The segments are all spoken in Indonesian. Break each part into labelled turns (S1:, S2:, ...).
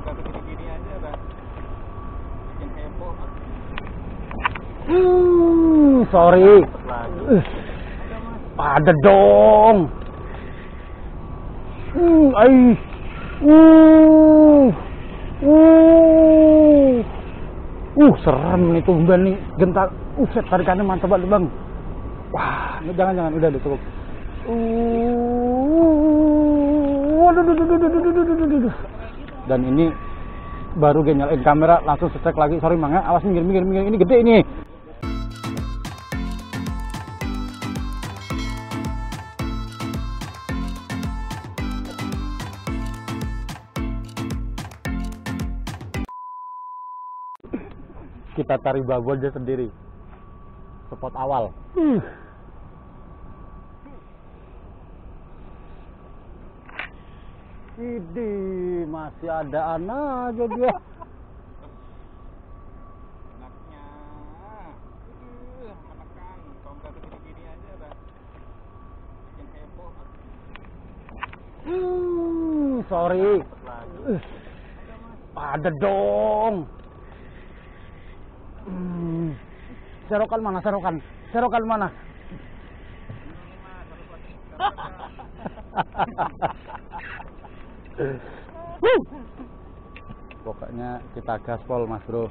S1: Baru gini-gini aja udah bikin heboh.
S2: Sorry. Ada dong. Serem nih tumben nih gentar. Set tarikannya mantap banget bang. Wah, ini jangan udah deh cukup. Waduh. Dan ini baru gue nyalain kamera langsung cek lagi. Sorry bang ya, awas minggir. Ini gede ini. Kita tarik babon aja sendiri. Spot awal. Ini masih ada aja dia.
S1: Anaknya. Menekan. Kalau baru gini-gini aja udah bikin heboh.
S2: Sorry. Ada dong. Serokan mana? Pokoknya kita gaspol mas bro.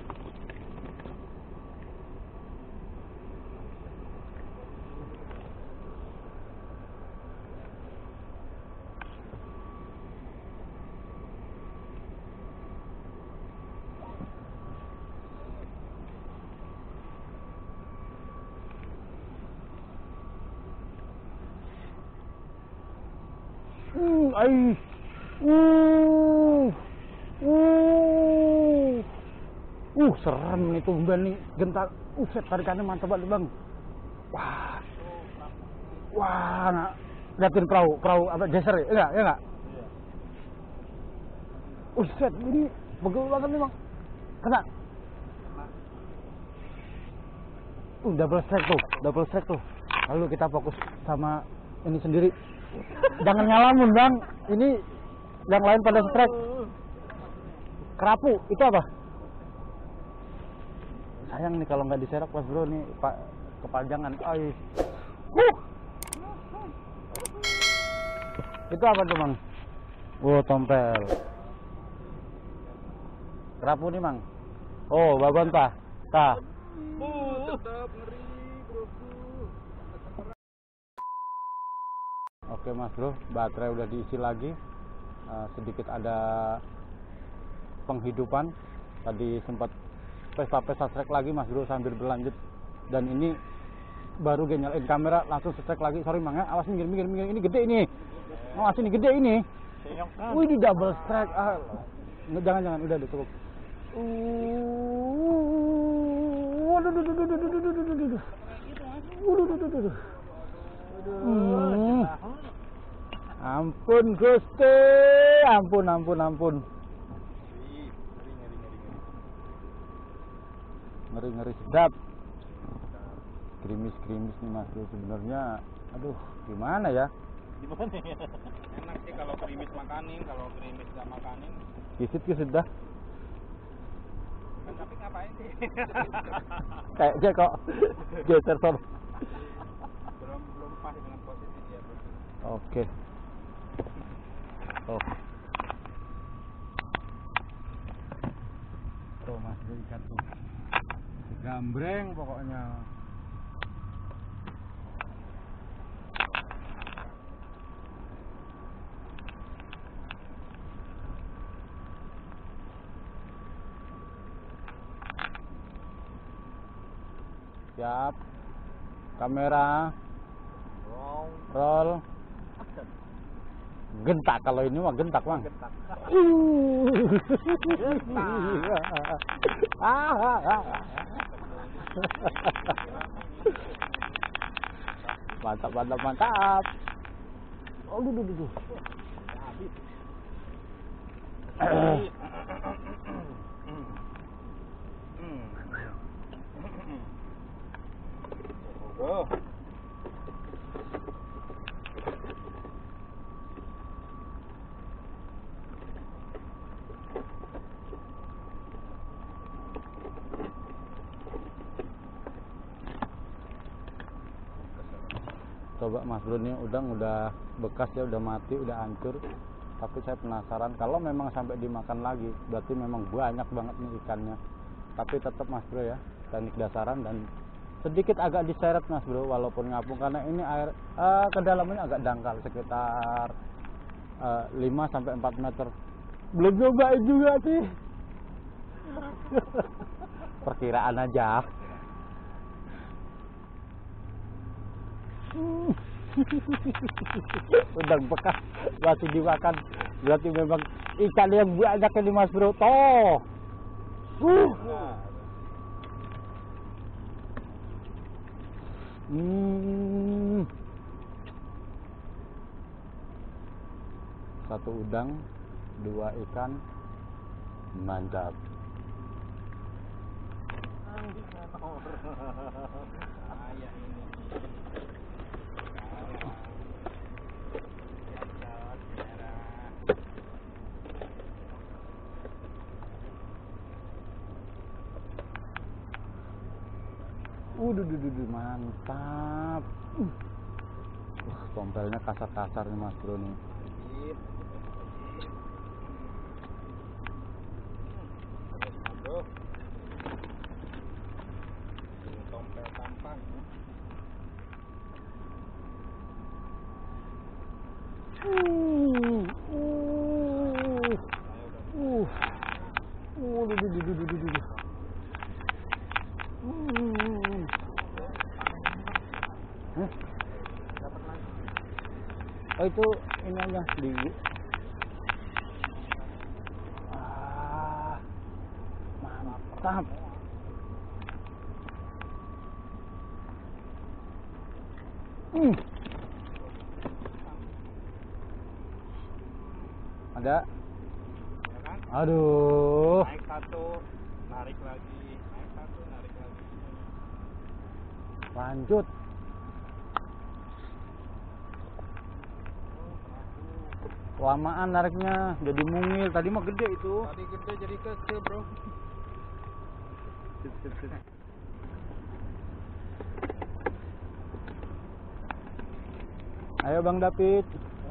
S2: Serem nih tumben nih gentar. Set tarikannya mantap banget bang. Wah, nah, liatin perahu apa geser ya enggak? Set ini pegel banget nih bang. Kena. Double strike tuh. Lalu kita fokus sama ini sendiri. Jangan ngalamun bang. Ini yang lain pada strike. Kerapu itu apa? Sayang nih kalau nggak diserok mas bro nih pak kepanjangan. Itu apa tuh mang? Tompel. Kerapu nih mang. Babon tah.
S1: Tetap ngeri bro.
S2: Oke mas bro, baterai udah diisi lagi. Sedikit ada penghidupan. Tadi sempat pesta strike lagi mas bro sambil berlanjut. Dan ini baru gue nyalain kamera langsung strike lagi. Sorry bang ya, awas minggir. Ini gede ini. Awas ini gede ini. Ini double strike. Jangan udah deh cukup. Ampun Gusti, ampun. Ngeri sedap. Krimis nih mas bro sebenarnya. Aduh, gimana ya?
S1: Enak sih kalau gerimis makanin, kalau gerimis gak makanin.
S2: Kisit dah.
S1: Tapi ngapain sih?
S2: Kayaknya kok geser son.
S1: Belum pas dengan posisi dia bro.
S2: Oke. Tuh mas bro ikan tuh. Gambreng pokoknya. Siap. Kamera. Roll. Gentak kalau ini mah gentak bang. Mantap. Aduh. Coba Mas Bro, ini udang udah bekas ya, udah mati, udah hancur. Tapi saya penasaran kalau memang sampai dimakan lagi, berarti memang banyak banget nih ikannya. Tapi tetap Mas Bro ya, teknik dasaran dan sedikit agak diseret Mas Bro, walaupun ngapung karena ini air kedalamannya agak dangkal sekitar 5 sampai 4 meter. Belum cobain juga sih. Perkiraan aja. Udang bekas masih dimakan, berarti memang ikan yang banyak ini Mas Bro. Toh. Satu udang, 2 ikan, mantap. Mantap. Tompelnya kasar-kasar nih Mas Bro nih.
S1: Tompel tampan.
S2: Oh itu ini aja di mantap. Ada.
S1: Ya kan?
S2: Aduh.
S1: Naik satu, narik lagi. Naik satu, narik lagi.
S2: Lanjut. Lamaan nariknya, jadi mungil. Tadi mah gede itu.
S1: Tadi gede jadi kecil, Bro.
S2: Ayo Bang David.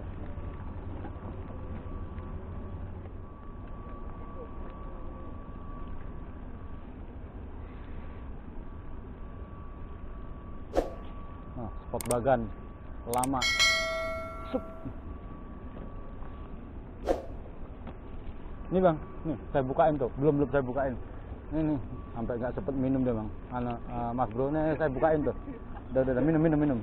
S2: Nah, spot bagan lama. Sup. Ini Bang, nih saya bukain tuh, belum saya bukain. Ini sampai nggak sempet minum deh Bang. Mas Bro, nih saya bukain tuh. Udah minum.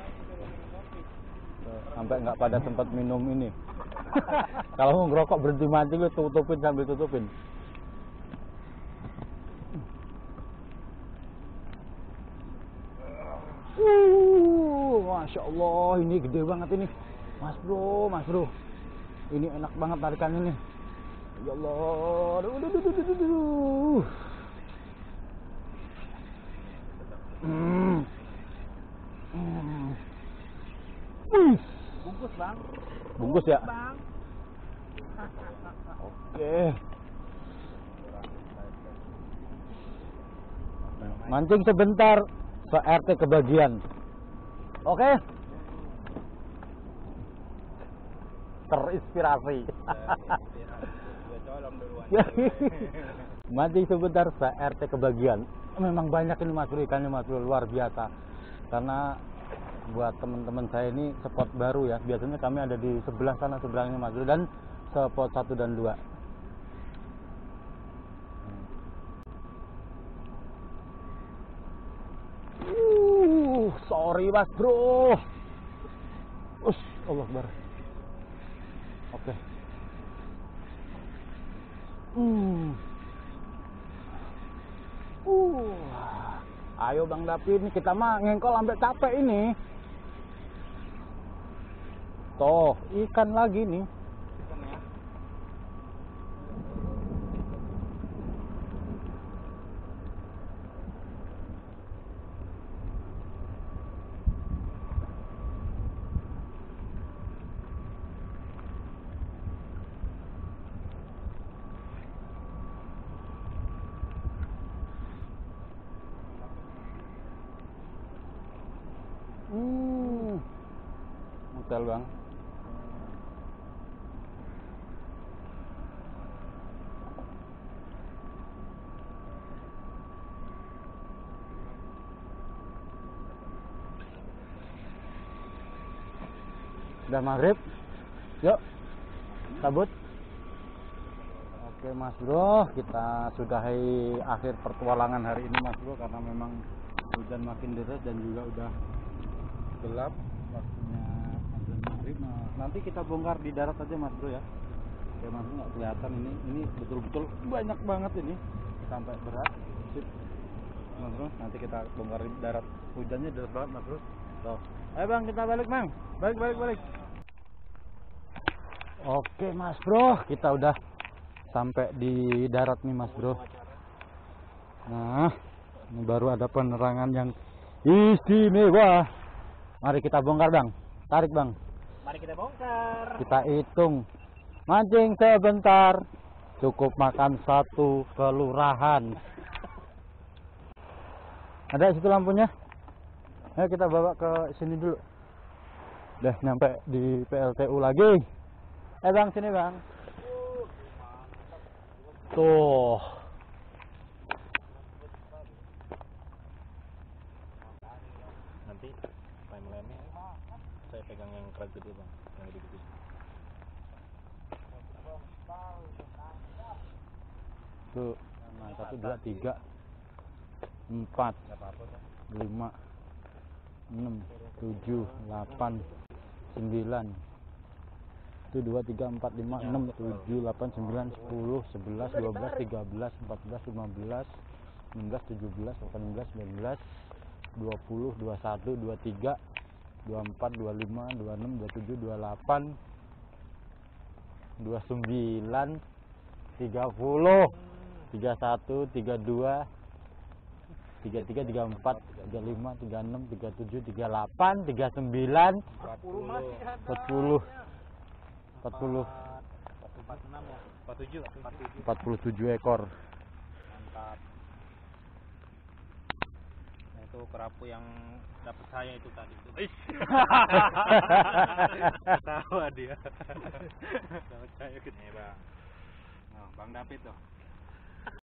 S2: Sampai nggak pada sempat minum ini. Kalau mau ngerokok berhenti mati gue tutupin sambil tutupin. Masya Allah, ini gede banget ini, Mas Bro. Ini enak banget tarikan ini. Ya Allah,
S1: Bungkus, Bang.
S2: Bungkus ya?
S1: Bang.
S2: Oke. Mancing sebentar, se-RT kebagian. Oke. Terinspirasi. Mancing sebentar, se-RT kebagian. Memang banyak ini Mas Bro, ikannya Mas Bro, luar biasa. Karena buat teman-teman saya ini spot baru ya. Biasanya kami ada di sebelah sana, sebelahnya Mas Bro, dan spot 1 dan 2. Sorry Mas Bro. Allah Akbar. Oke. Ayo Bang David, ini kita mah ngengkol sampai capek ini. Toh, ikan lagi nih.
S1: Ikan ya.
S2: detail bang. Udah maghrib, yuk cabut. Oke mas bro, kita sudahi akhir pertualangan hari ini mas bro, karena memang hujan makin deras dan juga udah gelap waktunya azan maghrib. Nah, nanti kita bongkar di darat aja mas bro ya. Oke mas bro, nggak kelihatan ini betul-betul banyak banget ini sampai berat. Sip mas bro, nanti kita bongkar di darat, hujannya deras banget mas bro. Tuh, ayo bang kita balik bang, balik. Oke mas bro, kita udah sampai di darat nih mas bro. Nah, ini baru ada penerangan yang istimewa. Mari kita bongkar bang, tarik bang.
S1: Mari kita bongkar.
S2: Kita hitung, mancing sebentar, cukup makan satu kelurahan. Ada situ lampunya? Ayo kita bawa ke sini dulu. Udah nyampe di PLTU lagi. Bang sini bang. Tuh.
S1: Nanti timeline-nya saya pegang yang keras gede bang, yang gede-gede.
S2: Tuh, 1, 2, 3, 4, 5, 6, 7, 8, 9. Itu 2, 3, 4, 5, 6, 7, 8, 9, 10, 11, 12, 13, 14, 15, 16, 17, 18, 19, 20, 21, 23, 24, 25, 26, 27, 28, 29, 30, 31, 32, 33, 34, 35, 36, 37, 38, 39, 40, 40,
S1: 46 ya,
S2: 47 ekor.
S1: Mantap. Nah itu kerapu yang dapat saya itu tadi. Tahu dia. Dapat saya gitu. Nih bang. Nah, Bang David tuh.